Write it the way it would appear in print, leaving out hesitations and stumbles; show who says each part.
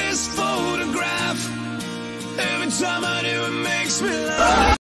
Speaker 1: this photograph. Every time I do, it makes me laugh.